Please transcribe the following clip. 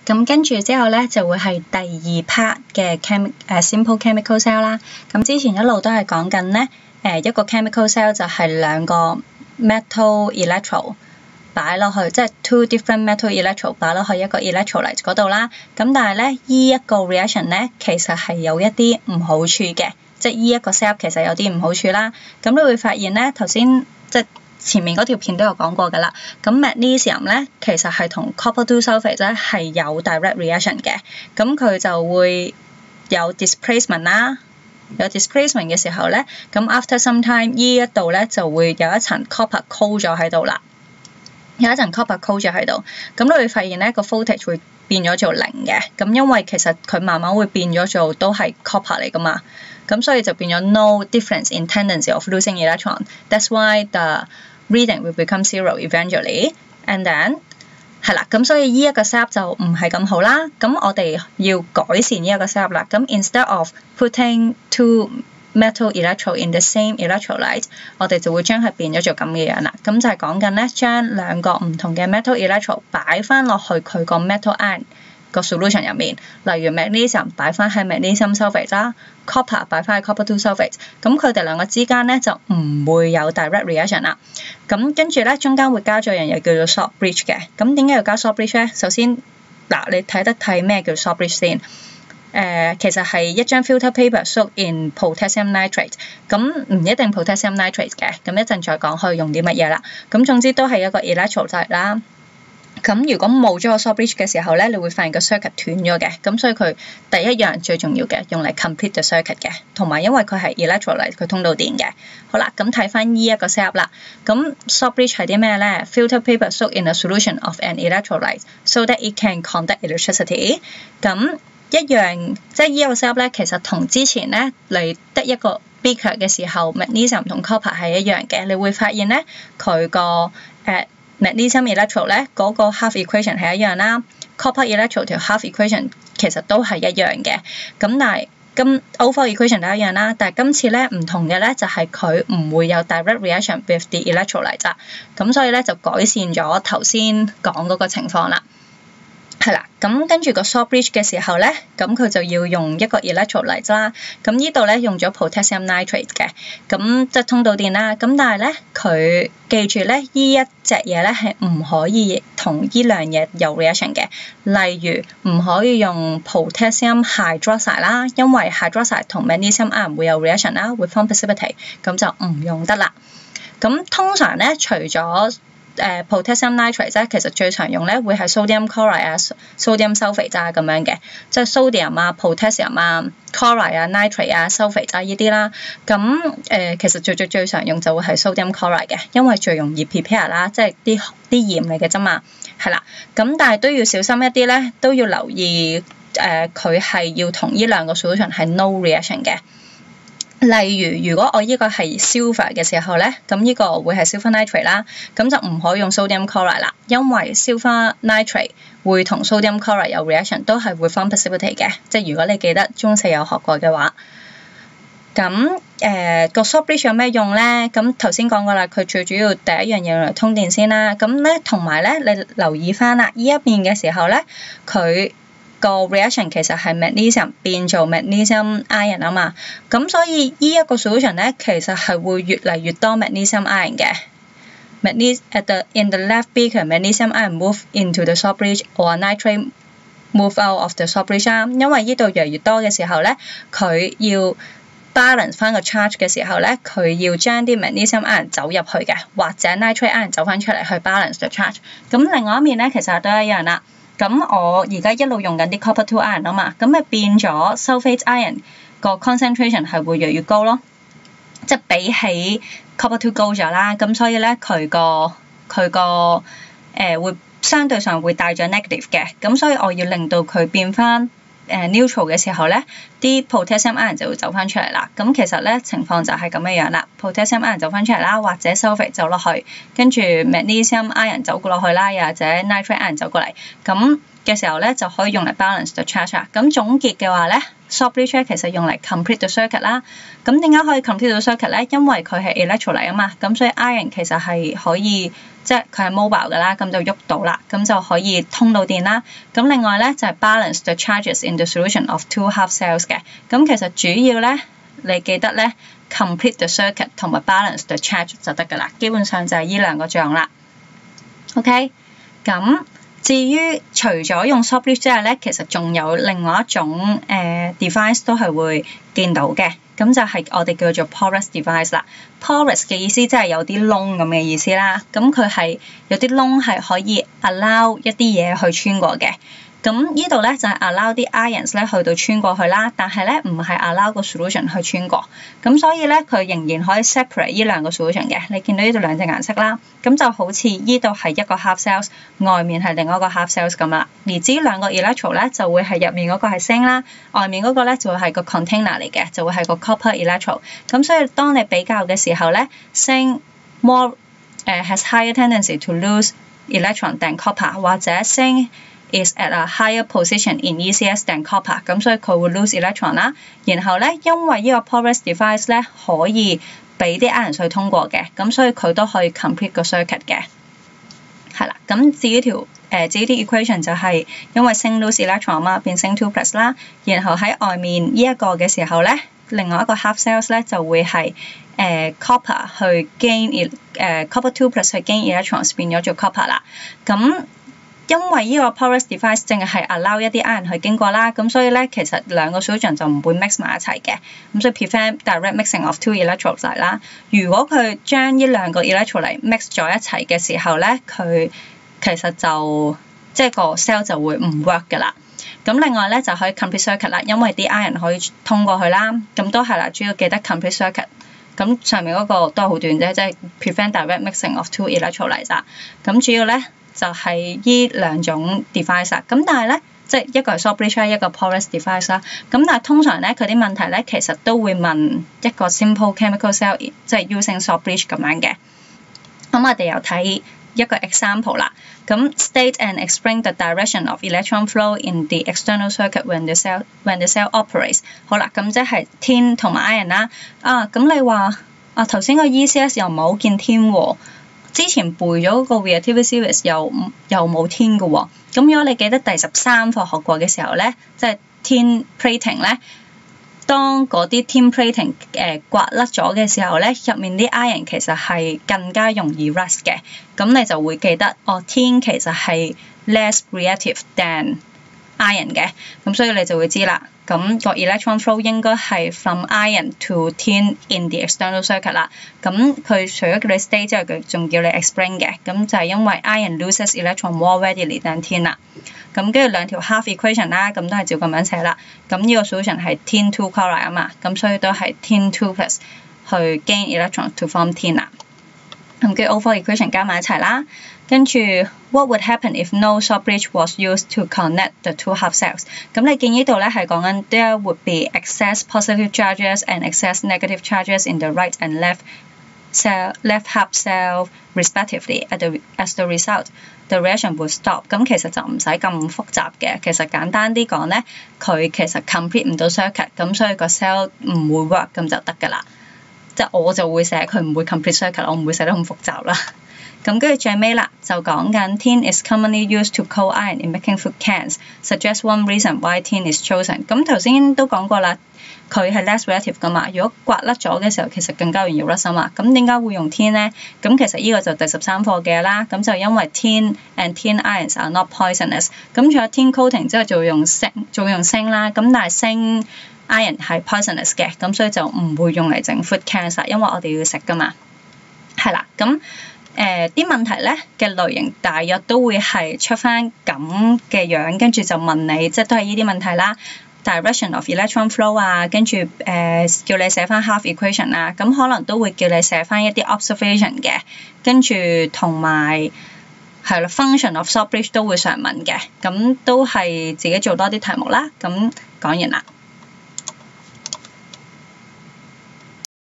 咁跟住之後咧就會係第2 part 嘅simple chemical cell 啦。咁之前一路都係講緊咧一個 chemical cell 就係2個 metal electrode 擺落去，即係 two different metal electrode 擺落去一個 electrolyte 嗰度啦。咁但係咧呢一個 reaction 咧其實係有一啲唔好處嘅，即係呢一個 step 其實有啲唔好處啦。咁你會發現咧頭先即係前面嗰條片都有講過㗎啦。咁 magnesium 咧其實係同 copper 2 sulfate 咧係有 direct reaction 嘅，咁佢就會有 displacement 啦。有 displacement 嘅時候咧，咁 after some time 呢一度咧就會有一層 copper coat 咗喺度啦。有一層 copper coat 咗喺度，咁你會發現咧個 voltage 會變咗做0嘅，咁因為其實佢慢慢會變咗做都係 copper 嚟㗎嘛，咁所以就變咗 no difference in tendency of losing electron. That's why the reading will become 0 eventually. And then 係啦，咁所以呢一個 step 就唔係咁好啦。咁我哋要改善呢一個 step 啦。咁 instead of putting two metal electrode in the same electrolyte， 我哋就會將佢變咗做咁嘅樣啦。咁就係講緊咧，將2個唔同嘅 metal electrode 擺翻落去佢個 metal ion 個 solution 入面。例如 magnesium 擺翻喺 magnesium sulfate 啦 ，copper 擺翻喺 copper 2 sulfate。咁佢哋2個之間咧就唔會有 direct reaction 啦。咁跟住咧中間會加咗樣嘢叫做 salt bridge 嘅。咁點解要加 salt bridge 咧？首先嗱，你睇咩叫 salt bridge 先？其實係一張 filter paper soaked in potassium nitrate， 咁唔一定 potassium nitrate 嘅，咁一陣再講可以用啲乜嘢啦。咁總之都係一個 electrolyte 啦。咁如果冇咗個 salt bridge 嘅時候咧，你會發現個 circuit 斷咗嘅，咁所以佢第一樣最重要嘅用嚟 complete the circuit 嘅，同埋因為佢係 electrolyte 佢通到電嘅。好啦，咁睇翻呢一個 step 啦。咁 salt bridge 係啲咩咧 ？Filter paper soaked in a solution of an electrolyte so that it can conduct electricity。咁一樣，即係呢個 step 咧，其實同之前咧你得一個 beaker 嘅時候 ，magnesium 同 copper 係一樣嘅。你會發現咧，佢個magnesium electrode 咧嗰個 half equation 係一樣啦 ，copper electrode 條 half equation 其實都係一樣嘅。咁但係overall equation 都一樣啦，但係今次咧唔同嘅咧就係佢唔會有 direct reaction with the electrolyte 啦。咁所以咧就改善咗頭先講嗰個情況啦。係啦，咁跟住個 salt bridge 嘅時候咧，咁佢就要用一個 electrolyte 啦。咁呢度咧用咗 potassium nitrate 嘅，咁即係通到電啦。咁但係咧，佢記住咧，呢一隻嘢咧係唔可以同呢兩嘢有 reaction 嘅。例如唔可以用 potassium hydroxide 啦，因為 hydroxide 同 magnesium ion 會有 reaction 啦，會 form precipitate， 咁就唔用得啦。咁通常咧，除咗potassium nitrate 咧，其實最常用咧會係 sodium chloride 啊、sodium sulfate 啊咁樣嘅，即係 sodium 啊、potassium 啊、chloride 啊、nitrate 啊、sulfate 啊呢啲啦。咁其實最常用就會係 sodium chloride 嘅，因為最容易 prepare 啦，即係啲鹽嚟嘅啫嘛。係啦，咁但係都要小心一啲咧，都要留意佢係要同呢2個 solution 係 no reaction 嘅。例如，如果我呢個係 silver 嘅時候咧，咁呢個會係 silver nitrate 啦，咁就唔可以用 sodium chloride 啦，因為 silver nitrate 會同 sodium chloride 有 reaction， 都係會 form precipitate 嘅，即係如果你記得中四有學過嘅話。咁個 salt bridge 有咩用咧？咁頭先講過啦，佢最主要第一樣嘢用嚟通電先啦。咁咧同埋咧，你留意翻啦，呢一邊嘅時候咧，佢個 reaction 其實係 magnesium 變做 magnesium ion 啊嘛，咁所以呢一個 solution 咧，其實係會越嚟越多 magnesium ion 嘅。In the left beaker, magnesium ion move into the salt bridge or nitrate move out of the salt bridge 啊。因為呢度越嚟越多嘅時候咧，佢要 balance 翻個 charge 嘅時候咧，佢要將啲 magnesium ion 走入去嘅，或者 nitrate ion 走翻出嚟去 balance the charge。咁另外一面咧，其實都一樣啦。咁我而家一路用緊啲 copper 2 ion 啊嘛，咁咪變咗 sulfate ion 個 concentration 係會越嚟越高咯，即係比起 copper 2高咗啦，咁所以咧佢個會相對上會帶咗 negative 嘅，咁所以我要令到佢變翻neutral 嘅時候咧，啲 potassium ion 就會走翻出嚟啦。咁其實咧情況就係咁樣樣啦 ，potassium ion 走翻出嚟啦，或者 sulfate 走落去，跟住 magnesium ion 走過落去啦，又或者 nitrate ion 走過嚟，咁嘅時候咧就可以用嚟 balance the charge 啦。咁總結嘅話咧 salt bridge 其實用嚟 complete the circuit 啦。咁點解可以 complete the circuit 咧？因為佢係 electrolyte 啊嘛，咁所以 ion 其實係可以即係佢係 mobile 㗎啦，咁就喐到啦，咁就可以通到電啦。咁另外咧就係 balance the charges in the solution of two half cells 嘅。咁其實主要咧，你記得咧 complete the circuit 同埋 balance the charge 就得㗎啦。基本上就係呢兩個作用啦。OK， 咁至於除咗用 salt bridge 之外咧，其實仲有另外一種device 都係會見到嘅。咁就係我哋叫做 porous device 啦。porous 嘅意思即係有啲窿咁嘅意思啦。咁佢係有啲窿係可以 allow 一啲嘢去穿過嘅。咁呢度咧就係 allow 啲 ions 咧去到穿過去啦，但係咧唔係 allow 個 solution 去穿過。咁所以咧佢仍然可以 separate 呢兩個 solution 嘅。你見到呢度兩隻顏色啦，咁就好似呢度係一個 half cells， 外面係另外一個 half cells 咁啦。而至於兩個 electrode 咧就會係入面嗰個係鋅啦，外面嗰個咧就會係個 container 嚟嘅，就會係個 copper electrode。咁所以當你比較嘅時候咧，鋅 more has higher tendency to lose electron than copper， 或者鋅is at a higher position in ECS than copper， 咁所以佢會 lose electron 啦。然後咧，因為呢個 porous device 咧可以俾啲 ions 去通過嘅，咁所以佢都可以 complete 個 circuit 嘅。係啦，咁至於啲 equation 就係因為鋅 lose electron 嘛，變鋅 2+ 啦。然後喺外面呢一個嘅時候咧，另外一個 half cells 咧就會係copper 去 gain copper 2+ 去 gain electrons 變咗做 copper 啦。咁因為呢個 porous device 淨係 allow 一啲 ion 去經過啦，咁所以咧其實兩個 solution 就唔會 mix 埋一齊嘅，咁所以 prevent direct mixing of two electrolytes 啦。如果佢將呢兩個 electrolyte mix 咗一齊嘅時候咧，佢其實就即係個 cell 就會唔 work 㗎啦。咁另外咧就可以 complete circuit 啦，因為啲 ion 可以通過去啦，咁都係啦，主要記得 complete circuit。咁上面嗰個都係好短啫，即係 prevent direct mixing of two electrolytes 啦。咁主要咧就係呢兩種 device 啦，咁但係咧，即係一個係 salt bridge 啦，一個 porous device 啦。咁但係通常咧，佢啲問題咧，其實都會問一個 simple chemical cell， 即係 using salt bridge 咁樣嘅。咁我哋又睇一個 example 啦。咁 state and explain the direction of electron flow in the external circuit when the cell operates。好啦，咁即係tin同埋 iron 啦。咁你話頭先個 ECS 又唔係好見tin喎。之前背咗個 reactivity series 又冇tin嘅喎，咁如果你記得第13課學過嘅時候咧，即係 tin plating 咧，當嗰啲 tin plating 刮甩咗嘅時候咧，入面啲 iron 其實係更加容易 rust 嘅，咁你就會記得tin 其實係 less reactive than iron 嘅，咁所以你就會知啦。咁個 electron flow 應該係 from iron to tin in the external circuit 啦。咁佢除咗叫你 state 之外，佢仲叫你 explain 嘅。咁就係因為 iron loses electron more readily than tin 啦。咁跟住兩條 half equation 啦，咁都係照咁樣寫啦。咁呢個 solution 係 tin 2 chloride 啊嘛，咁所以都係 tin 2+ 去 gain electron to form tin 啦。咁跟住 overall equation 加埋一齊啦。跟住 what would happen if no salt bridge was used to connect the two half cells？ 咁你見呢度咧係講緊 there would be excess positive charges and excess negative charges in the right and left half cell respectively. As the result, the reaction would stop。 咁其實就唔使咁複雜嘅，其實簡單啲講咧，佢其實 complete 唔到 circuit， 咁所以個 cell 唔會 work 咁就得㗎啦。即係我就會寫佢唔會 complete circuit， 我唔會寫得咁複雜啦。咁跟住最尾啦，就講緊 tin is commonly used to coat iron in making food cans. Suggest one reason why tin is chosen。 咁頭先都講過啦，佢係 less reactive 噶嘛，如果刮甩咗嘅時候，其實更加容易 rust 啊嘛。咁點解會用 tin 咧？咁其實呢個就第13課嘅啦。咁就因為 tin and tin ions are not poisonous。咁除咗 tin coating 之後，就會用鋅啦。咁但係鋅 iron 係 poisonous 嘅，咁所以就唔會用嚟整 food cans 啦，因為我哋要食噶嘛。係啦，咁啲問題咧嘅類型大約都會係出翻咁嘅樣，跟住就問你，即係都係呢啲問題啦。Direction of electron flow 啊，跟住叫你寫翻 half equation 啊，咁可能都會叫你寫翻一啲 observation 嘅，跟住同埋係啦 function of salt bridge 都會常問嘅，咁都係自己做多啲題目啦。咁講完啦。